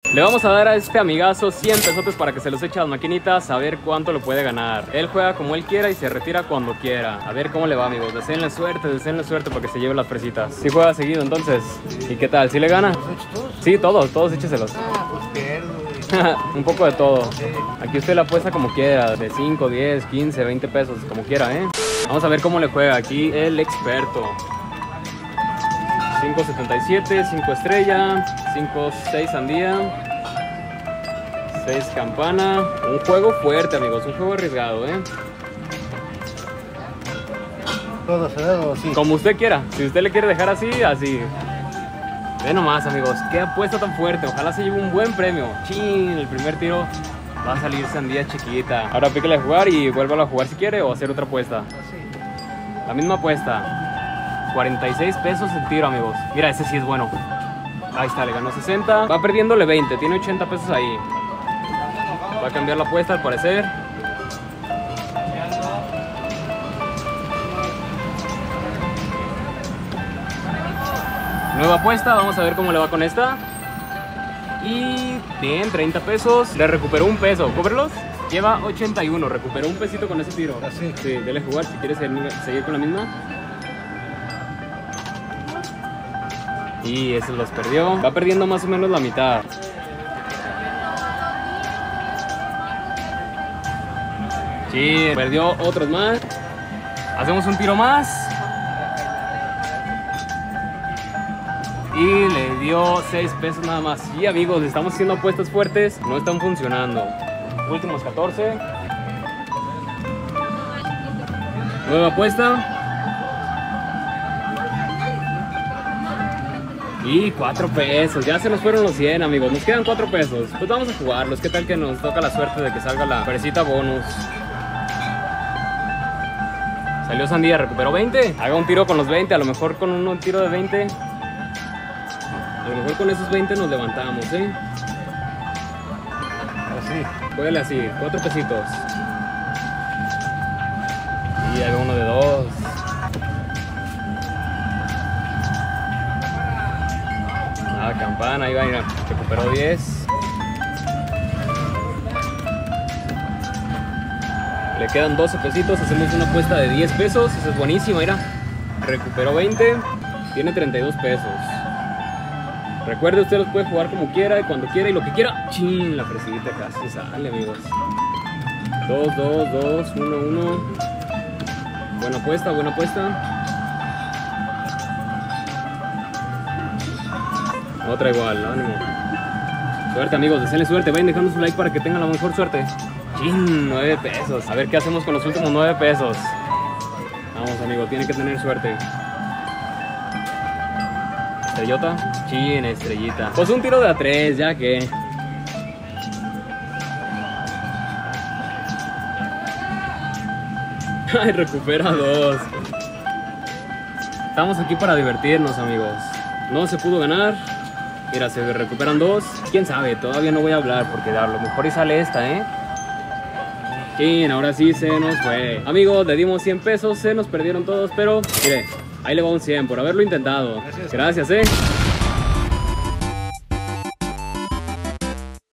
Le vamos a dar a este amigazo 100 pesotes para que se los eche a las maquinitas, a ver cuánto lo puede ganar. Él juega como él quiera y se retira cuando quiera. A ver cómo le va, amigos. Deseenle suerte para que se lleve las fresitas. ¿Sí juega seguido entonces? ¿Y qué tal? ¿Sí le gana? ¿Los hecho todos? Sí, todos écheselos. Ah, pues pierdo. Un poco de todo. Sí. Aquí usted la apuesta como quiera, de 5, 10, 15, 20 pesos, como quiera, ¿eh? Vamos a ver cómo le juega aquí el experto. 5.77, 5 estrella, 5.6 sandía, 6 campana. Un juego fuerte, amigos, un juego arriesgado, ¿eh? Todo cerrado así. Como usted quiera, si usted le quiere dejar así, así. Ve nomás, amigos, qué apuesta tan fuerte. Ojalá se lleve un buen premio. Chin, el primer tiro va a salir sandía chiquita. Ahora píquele a jugar y vuélvalo a jugar si quiere o hacer otra apuesta. Así. La misma apuesta. 46 pesos el tiro, amigos. Mira, ese sí es bueno. Ahí está, le ganó 60. Va perdiéndole 20, tiene 80 pesos ahí. Va a cambiar la apuesta al parecer. Nueva apuesta, vamos a ver cómo le va con esta. Y bien, 30 pesos. Le recuperó un peso. ¿Cóbrelos? Lleva 81. Recuperó un pesito con ese tiro. Así. Sí, dele jugar si quiere seguir con la misma. Y ese los perdió. Va perdiendo más o menos la mitad. Sí, perdió otros más. Hacemos un tiro más. Y le dio 6 pesos nada más. Y amigos, estamos haciendo apuestas fuertes. No están funcionando. Últimos 14. Nueva apuesta. Y 4 pesos. Ya se nos fueron los 100, amigos. Nos quedan 4 pesos. Pues vamos a jugarlos. ¿Qué tal que nos toca la suerte de que salga la fresita bonus? Salió sandía, recuperó 20. Haga un tiro con los 20. A lo mejor con un tiro de 20. A lo mejor con esos 20 nos levantamos, ¿eh? Así. Juégale así, 4 pesitos. Y haga uno de 2. Ah, campana, ahí va, mira, recuperó 10. Le quedan 12 pesitos, hacemos una apuesta de 10 pesos. Esa es buenísima, mira. Recuperó 20, tiene 32 pesos. Recuerde, usted los puede jugar como quiera y cuando quiera y lo que quiera. Chin, la fresita casi sale, amigos. 2, 2, 2, 1, 1. Buena apuesta, buena apuesta. Otra igual, ánimo. Suerte, amigos, deseenle suerte. Vayan dejando su like para que tengan la mejor suerte. Chin, 9 pesos. A ver qué hacemos con los últimos 9 pesos. Vamos, amigos, tienen que tener suerte. Estrellota. Chin, estrellita. Pues un tiro de a 3, ya que. Ay, recupera 2. Estamos aquí para divertirnos, amigos. No se pudo ganar. Mira, se recuperan 2. Quién sabe, todavía no voy a hablar porque a lo mejor y sale esta, ¿eh? Chin, ahora sí se nos fue. Amigos, le dimos 100 pesos, se nos perdieron todos, pero mire, ahí le va un 100 por haberlo intentado. Gracias. Gracias, ¿eh?